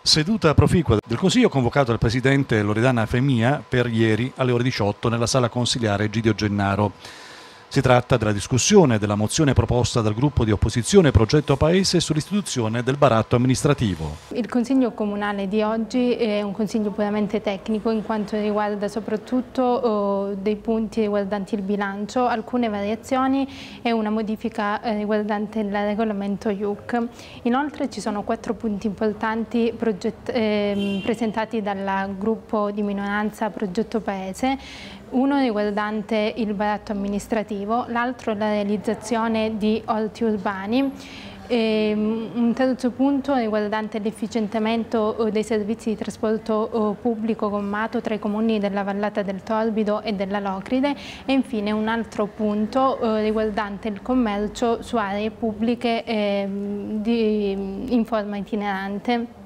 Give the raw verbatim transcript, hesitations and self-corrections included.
Seduta proficua del Consiglio convocato dal Presidente Loredana Femia per ieri alle ore diciotto nella sala consiliare Egidio Gennaro. Si tratta della discussione della mozione proposta dal gruppo di opposizione Progetto Paese sull'istituzione del baratto amministrativo. Il Consiglio Comunale di oggi è un consiglio puramente tecnico in quanto riguarda soprattutto oh, dei punti riguardanti il bilancio, alcune variazioni e una modifica eh, riguardante il regolamento I U C. Inoltre ci sono quattro punti importanti eh, presentati dal gruppo di minoranza Progetto Paese. Uno riguardante il baratto amministrativo, l'altro la realizzazione di orti urbani, e un terzo punto riguardante l'efficientamento dei servizi di trasporto pubblico gommato tra i comuni della Vallata del Torbido e della Locride e infine un altro punto riguardante il commercio su aree pubbliche in forma itinerante.